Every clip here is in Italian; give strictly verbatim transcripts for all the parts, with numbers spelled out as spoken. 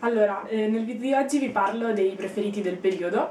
Allora, eh, nel video di oggi vi parlo dei preferiti del periodo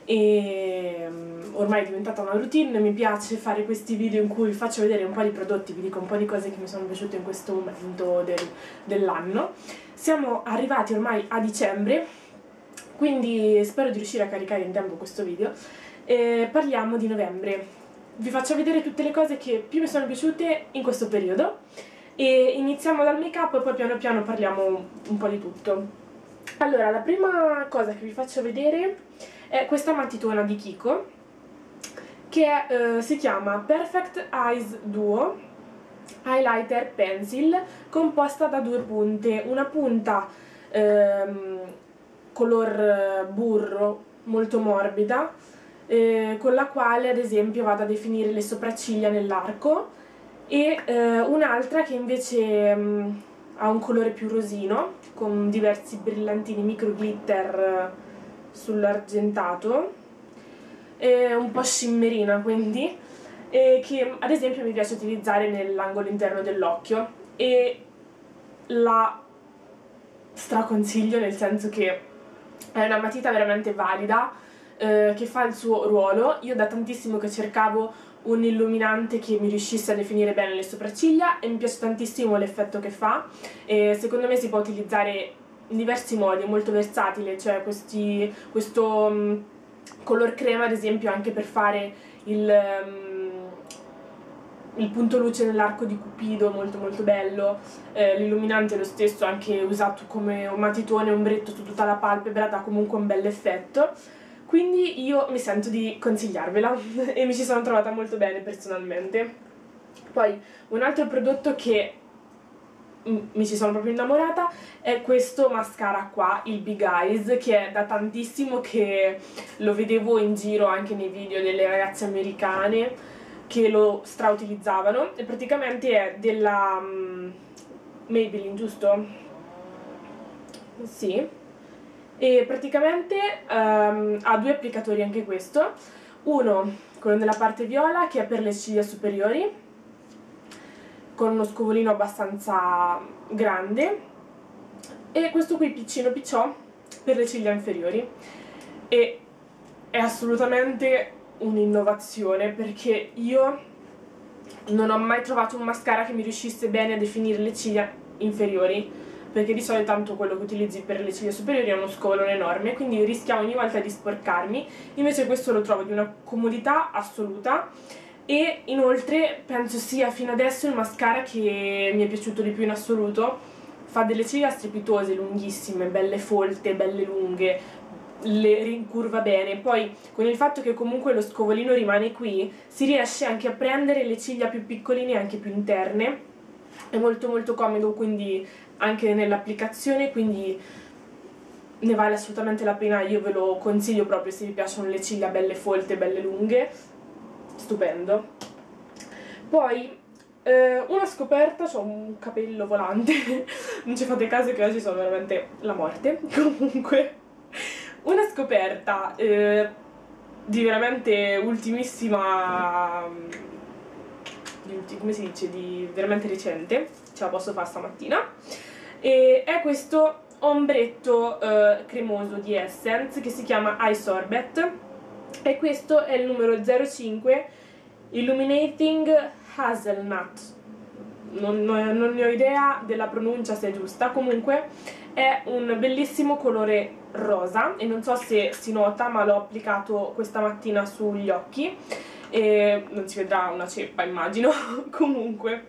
e um, ormai è diventata una routine, mi piace fare questi video in cui vi faccio vedere un po' di prodotti, vi dico un po' di cose che mi sono piaciute in questo momento del, dell'anno. Siamo arrivati ormai a dicembre, quindi spero di riuscire a caricare in tempo questo video. E parliamo di novembre. Vi faccio vedere tutte le cose che più mi sono piaciute in questo periodo e iniziamo dal make up e poi piano piano parliamo un po' di tutto. Allora, la prima cosa che vi faccio vedere è questa matitona di Kiko che eh, si chiama Perfect Eyes Duo Highlighter Pencil, composta da due punte, una punta ehm, color burro molto morbida eh, con la quale ad esempio vado a definire le sopracciglia nell'arco e eh, un'altra che invece mh, ha un colore più rosino con diversi brillantini micro glitter sull'argentato, è un po' shimmerina quindi, e che ad esempio mi piace utilizzare nell'angolo interno dell'occhio e la straconsiglio, nel senso che è una matita veramente valida eh, che fa il suo ruolo. Io da tantissimo che cercavo un illuminante che mi riuscisse a definire bene le sopracciglia e mi piace tantissimo l'effetto che fa e secondo me si può utilizzare in diversi modi, è molto versatile, cioè questi, questo um, color crema ad esempio anche per fare il, um, il punto luce nell'arco di Cupido, molto molto bello, eh, l'illuminante è lo stesso, anche usato come un matitone, ombretto su tutta la palpebra, dà comunque un bel effetto. Quindi io mi sento di consigliarvela e mi ci sono trovata molto bene personalmente. Poi un altro prodotto che mi ci sono proprio innamorata è questo mascara qua, il Big Eyes, che è da tantissimo che lo vedevo in giro anche nei video delle ragazze americane che lo strautilizzavano e praticamente è della um, Maybelline, giusto? Sì. E praticamente um, ha due applicatori anche questo, uno quello nella parte viola che è per le ciglia superiori con uno scovolino abbastanza grande e questo qui piccino picciò per le ciglia inferiori e è assolutamente un'innovazione perché io non ho mai trovato un mascara che mi riuscisse bene a definire le ciglia inferiori, perché di solito tanto quello che utilizzi per le ciglia superiori è uno scovolone enorme, quindi rischiamo ogni volta di sporcarmi. Invece questo lo trovo di una comodità assoluta e inoltre penso sia fino adesso il mascara che mi è piaciuto di più in assoluto. Fa delle ciglia strepitose, lunghissime, belle folte, belle lunghe, le rincurva bene, poi con il fatto che comunque lo scovolino rimane qui si riesce anche a prendere le ciglia più piccoline e anche più interne, è molto molto comodo quindi anche nell'applicazione, quindi ne vale assolutamente la pena, io ve lo consiglio proprio se vi piacciono le ciglia belle folte, belle lunghe, stupendo. Poi eh, una scoperta, ho un capello volante non ci fate caso che oggi sono veramente la morte. Comunque una scoperta eh, di veramente ultimissima, di, come si dice, di veramente recente, ce la posso fare stamattina, e è questo ombretto eh, cremoso di Essence che si chiama Eye Sorbet e questo è il numero zero cinque Illuminating Hazelnut, non, non ne ho idea della pronuncia se è giusta, comunque è un bellissimo colore rosa e non so se si nota ma l'ho applicato questa mattina sugli occhi e non si vedrà una ceppa immagino. Comunque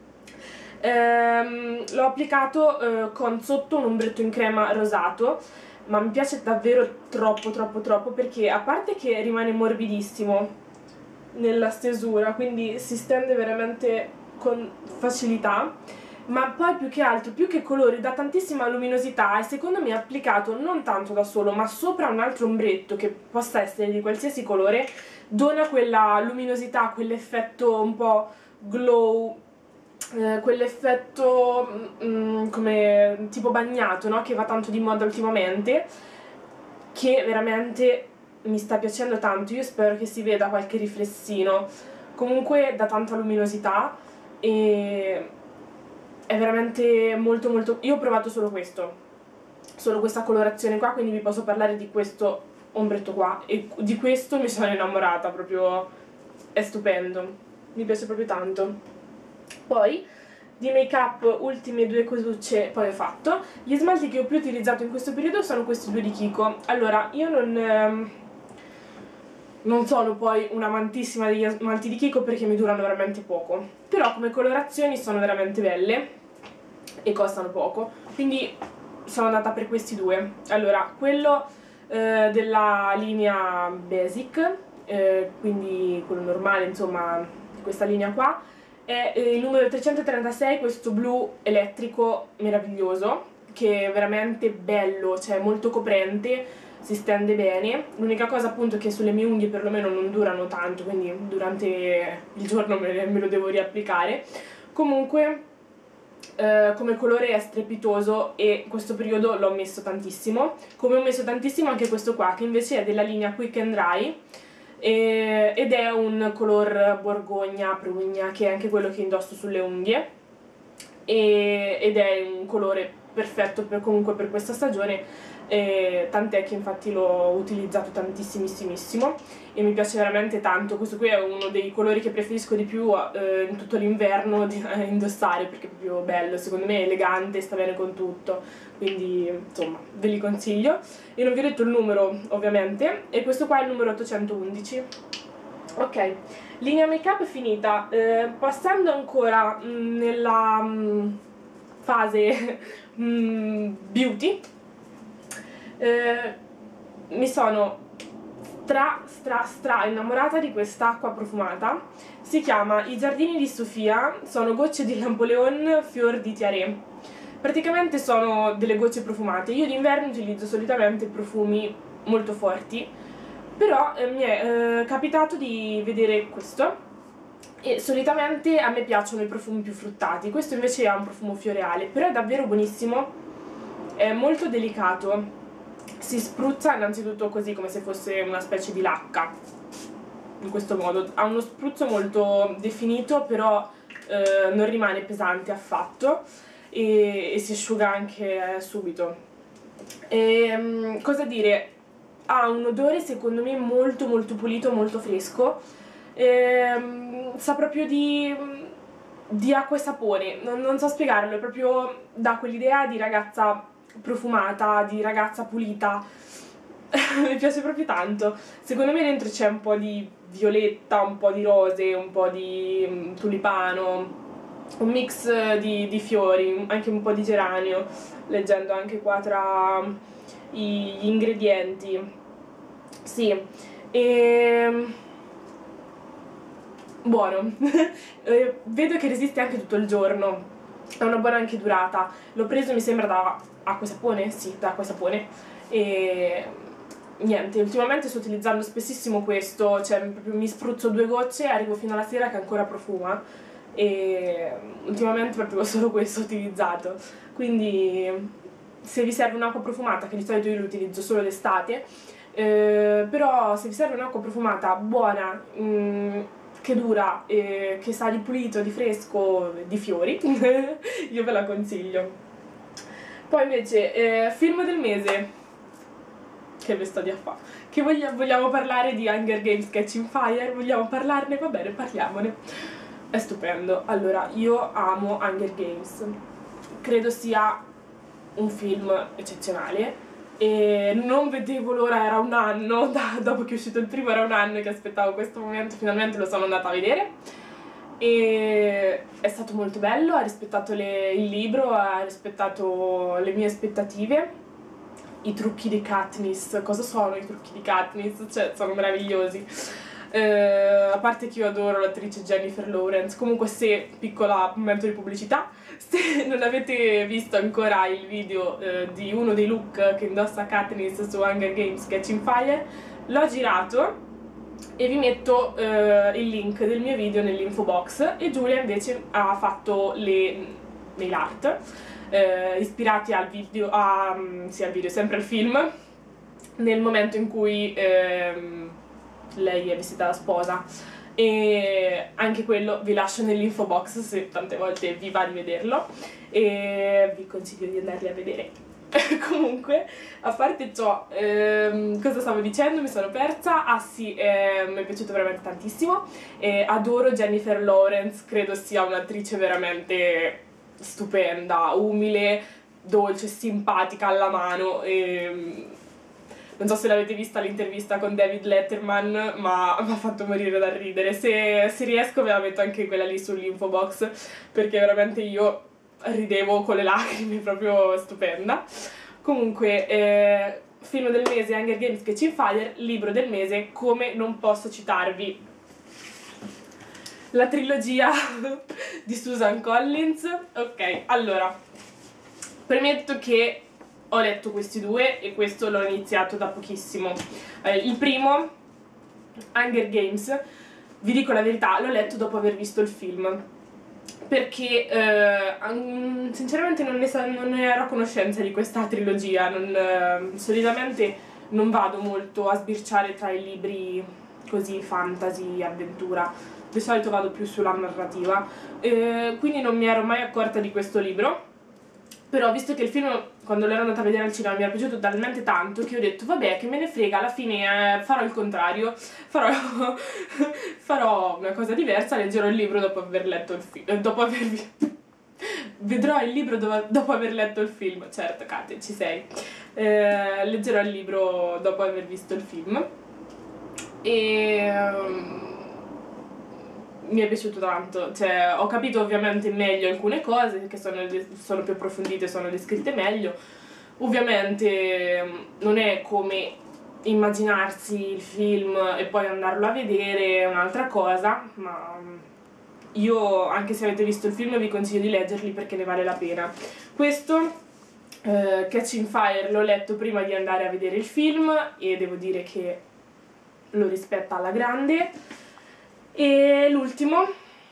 ehm, l'ho applicato eh, con sotto un ombretto in crema rosato, ma mi piace davvero troppo troppo troppo perché a parte che rimane morbidissimo nella stesura, quindi si stende veramente con facilità, ma poi più che altro, più che colore, dà tantissima luminosità e secondo me applicato non tanto da solo ma sopra un altro ombretto che possa essere di qualsiasi colore dona quella luminosità, quell'effetto un po' glow, eh, quell'effetto mm, come tipo bagnato, no? Che va tanto di moda ultimamente, che veramente mi sta piacendo tanto. Io spero che si veda qualche riflessino, comunque dà tanta luminosità e è veramente molto molto... Io ho provato solo questo, solo questa colorazione qua, quindi vi posso parlare di questo ombretto qua, e di questo mi sono innamorata, proprio è stupendo, mi piace proprio tanto. Poi di make up ultime due cosucce poi ho fatto. Gli smalti che ho più utilizzato in questo periodo sono questi due di Kiko. Allora, io non, ehm, non sono poi un'amantissima degli smalti di Kiko perché mi durano veramente poco, però come colorazioni sono veramente belle e costano poco, quindi sono andata per questi due. Allora, quello eh, della linea Basic, eh, quindi quello normale, insomma, di questa linea qua, è eh, il numero trecentotrentasei, questo blu elettrico meraviglioso, che è veramente bello, cioè molto coprente, si stende bene. L'unica cosa appunto è che sulle mie unghie perlomeno non durano tanto, quindi durante il giorno me, me lo devo riapplicare. Comunque Uh, come colore è strepitoso e in questo periodo l'ho messo tantissimo, come ho messo tantissimo anche questo qua, che invece è della linea Quick and Dry e, ed è un color borgogna, prugna, che è anche quello che indosso sulle unghie e, ed è un colore perfetto per, comunque per questa stagione, eh, tant'è che infatti l'ho utilizzato tantissimissimo e mi piace veramente tanto. Questo qui è uno dei colori che preferisco di più eh, in tutto l'inverno eh, indossare, perché è proprio bello, secondo me è elegante, sta bene con tutto, quindi insomma ve li consiglio. E non vi ho detto il numero ovviamente, e questo qua è il numero ottocentoundici. Ok, linea make up finita, eh, passando ancora mh, nella mh, fase mh, beauty. Eh, mi sono stra stra stra innamorata di quest'acqua profumata, si chiama I Giardini di Sofia, sono gocce di Napoleon Fior di Tiare. Praticamente sono delle gocce profumate. Io d'inverno utilizzo solitamente profumi molto forti, però eh, mi è eh, capitato di vedere questo e solitamente a me piacciono i profumi più fruttati. Questo invece ha un profumo floreale, però è davvero buonissimo, è molto delicato. Si spruzza innanzitutto così, come se fosse una specie di lacca, in questo modo. Ha uno spruzzo molto definito, però eh, non rimane pesante affatto e, e si asciuga anche eh, subito. E, cosa dire? Ha un odore secondo me molto molto pulito, molto fresco, e, sa proprio di, di acqua e sapone, non, non so spiegarlo, è proprio da quell'idea di ragazza profumata, di ragazza pulita. Mi piace proprio tanto. Secondo me dentro c'è un po' di violetta, un po' di rose, un po' di um, tulipano, un mix di, di fiori, anche un po' di geranio, leggendo anche qua tra gli ingredienti. Sì, e... buono. Vedo che resiste anche tutto il giorno, è una buona anche durata. L'ho preso mi sembra da acqua e sapone? Sì, da acqua e sapone. E niente, ultimamente sto utilizzando spessissimo questo, cioè proprio mi spruzzo due gocce e arrivo fino alla sera che ancora profuma, e ultimamente proprio solo questo ho utilizzato. Quindi se vi serve un'acqua profumata, che di solito io lo utilizzo solo d'estate, eh, però se vi serve un'acqua profumata buona, mh, che dura, eh, che sa di pulito, di fresco, di fiori, io ve la consiglio. Poi invece, eh, film del mese, che vi sto di a fa, che voglia, vogliamo parlare di Hunger Games Catching Fire, vogliamo parlarne? Va bene, parliamone, è stupendo. Allora, io amo Hunger Games, credo sia un film eccezionale e non vedevo l'ora, era un anno, da, dopo che è uscito il primo era un anno che aspettavo questo momento, finalmente lo sono andata a vedere e è stato molto bello, ha rispettato le, il libro, ha rispettato le mie aspettative. I trucchi di Katniss, cosa sono i trucchi di Katniss? Cioè, sono meravigliosi. Uh, a parte che io adoro l'attrice Jennifer Lawrence. Comunque, se, piccola momento di pubblicità, se non avete visto ancora il video uh, di uno dei look che indossa Katniss su Hunger Games Catching Fire, l'ho girato e vi metto uh, il link del mio video nell'info box, e Giulia invece ha fatto le nail art uh, ispirati al video, a, sì, al video, sempre al film, nel momento in cui uh, lei è vestita da sposa, e anche quello vi lascio nell'info box se tante volte vi va di vederlo, e vi consiglio di andarli a vedere. Comunque, a parte ciò, ehm, cosa stavo dicendo? Mi sono persa. Ah sì, eh, mi è piaciuto veramente tantissimo. Eh, adoro Jennifer Lawrence, credo sia un'attrice veramente stupenda, umile, dolce, simpatica alla mano. E, non so se l'avete vista l'intervista con David Letterman, ma mi ha fatto morire da ridere. Se, se riesco ve la metto anche quella lì sull'info box, perché veramente io ridevo con le lacrime, proprio stupenda. Comunque, eh, film del mese Hunger Games Catching Fire, libro del mese, come non posso citarvi la trilogia di Susan Collins. Ok, allora, premetto che ho letto questi due e questo l'ho iniziato da pochissimo. Eh, il primo, Hunger Games, vi dico la verità, l'ho letto dopo aver visto il film, perché eh, sinceramente non ne, sa, non ne ero a conoscenza di questa trilogia. Non, eh, solitamente non vado molto a sbirciare tra i libri così fantasy, avventura, di solito vado più sulla narrativa, eh, quindi non mi ero mai accorta di questo libro. Però visto che il film, quando l'ero andata a vedere al cinema, mi era piaciuto talmente tanto che ho detto vabbè, che me ne frega, alla fine eh, farò il contrario, farò, farò una cosa diversa, leggerò il libro dopo aver letto il film, dopo aver vedrò il libro do dopo aver letto il film, certo Kate, ci sei, eh, leggerò il libro dopo aver visto il film e... Um, mi è piaciuto tanto, cioè ho capito ovviamente meglio alcune cose che sono, sono più approfondite, sono descritte meglio. Ovviamente non è come immaginarsi il film e poi andarlo a vedere, è un'altra cosa, ma io, anche se avete visto il film, vi consiglio di leggerli perché ne vale la pena. Questo, eh, Catching Fire, l'ho letto prima di andare a vedere il film e devo dire che lo rispetta alla grande. E l'ultimo,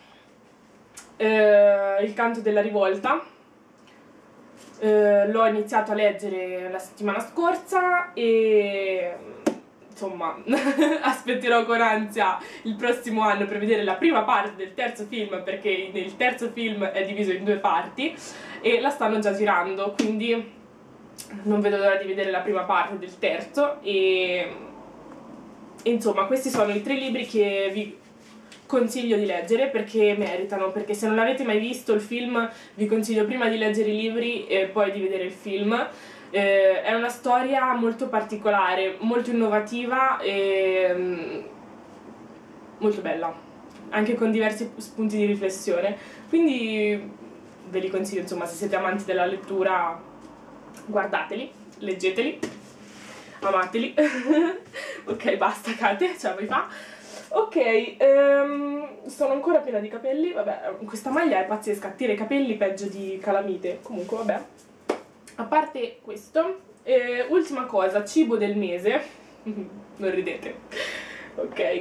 eh, Il canto della rivolta, eh, l'ho iniziato a leggere la settimana scorsa e insomma aspetterò con ansia il prossimo anno per vedere la prima parte del terzo film, perché il terzo film è diviso in due parti e la stanno già girando, quindi non vedo l'ora di vedere la prima parte del terzo. E insomma, questi sono i tre libri che vi consiglio di leggere perché meritano, perché se non l'avete mai visto il film vi consiglio prima di leggere i libri e poi di vedere il film. Eh, è una storia molto particolare, molto innovativa e mm, molto bella, anche con diversi spunti di riflessione, quindi ve li consiglio, insomma, se siete amanti della lettura guardateli, leggeteli, amateli. Ok, basta Kate, ce la puoi fa'. Ok, um, sono ancora piena di capelli, vabbè, questa maglia è pazzesca, tira i capelli peggio di Calamite, comunque vabbè. A parte questo, eh, ultima cosa, cibo del mese, non ridete, ok,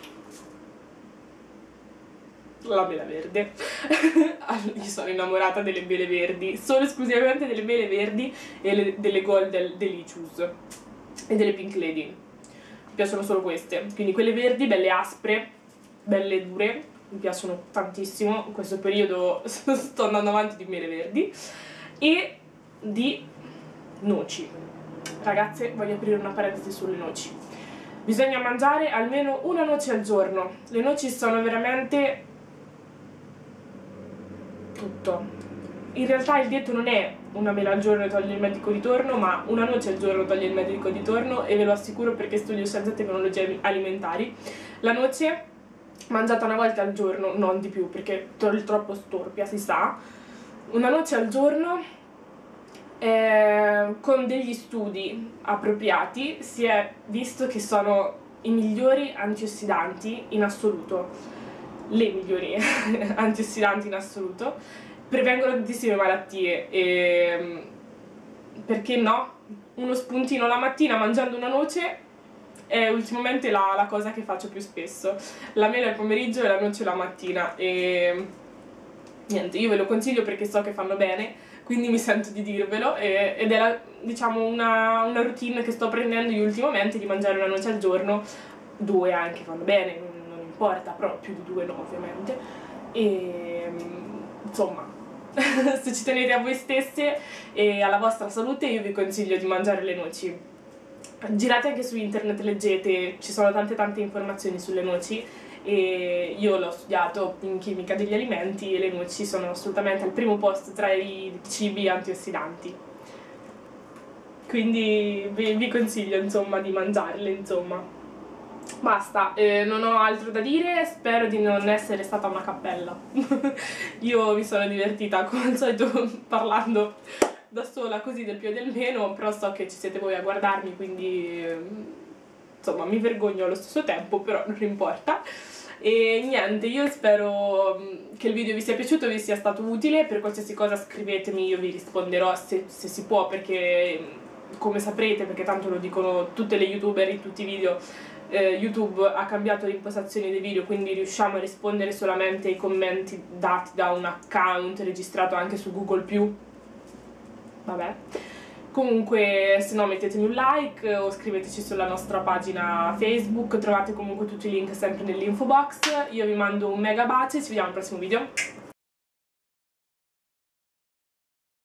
la mela verde. Io sono innamorata delle mele verdi, solo esclusivamente delle mele verdi e le, delle Golden Delicious e delle Pink Lady. Mi piacciono solo queste, quindi quelle verdi, belle aspre, belle dure, mi piacciono tantissimo. In questo periodo sto andando avanti di mele verdi e di noci. Ragazze, voglio aprire una parentesi sulle noci. Bisogna mangiare almeno una noce al giorno. Le noci sono veramente tutto. In realtà il dietro non è una mela al giorno e toglie il medico di torno, ma una noce al giorno toglie il medico di torno, e ve lo assicuro perché studio scienze e tecnologie alimentari. La noce mangiata una volta al giorno, non di più perché troppo storpia, si sa, una noce al giorno, eh, con degli studi appropriati si è visto che sono i migliori antiossidanti in assoluto, le migliori antiossidanti in assoluto, prevengono tantissime malattie. E perché no? Uno spuntino la mattina mangiando una noce è ultimamente la, la cosa che faccio più spesso. La mela il pomeriggio e la noce la mattina. E niente, io ve lo consiglio perché so che fanno bene, quindi mi sento di dirvelo, e, ed è la, diciamo una, una routine che sto prendendo io ultimamente, di mangiare una noce al giorno, due anche vanno bene, non, non importa, però più di due no ovviamente. E insomma, se ci tenete a voi stesse e alla vostra salute, io vi consiglio di mangiare le noci. Girate anche su internet, leggete, ci sono tante tante informazioni sulle noci e io l'ho studiato in chimica degli alimenti e le noci sono assolutamente al primo posto tra i cibi antiossidanti. Quindi vi, vi consiglio insomma di mangiarle, insomma. Basta, eh, non ho altro da dire, spero di non essere stata una cappella. Io mi sono divertita come al solito parlando da sola così del più e del meno, però so che ci siete voi a guardarmi, quindi insomma mi vergogno allo stesso tempo, però non importa. E niente, io spero che il video vi sia piaciuto, vi sia stato utile. Per qualsiasi cosa scrivetemi, io vi risponderò se, se si può, perché come saprete, perché tanto lo dicono tutte le youtuber in tutti i video, eh, YouTube ha cambiato l'impostazione dei video, quindi riusciamo a rispondere solamente ai commenti dati da un account registrato anche su Google più. Vabbè. Comunque, se no mettetemi un like o scriveteci sulla nostra pagina Facebook, trovate comunque tutti i link sempre nell'info box. Io vi mando un mega bacio e ci vediamo al prossimo video.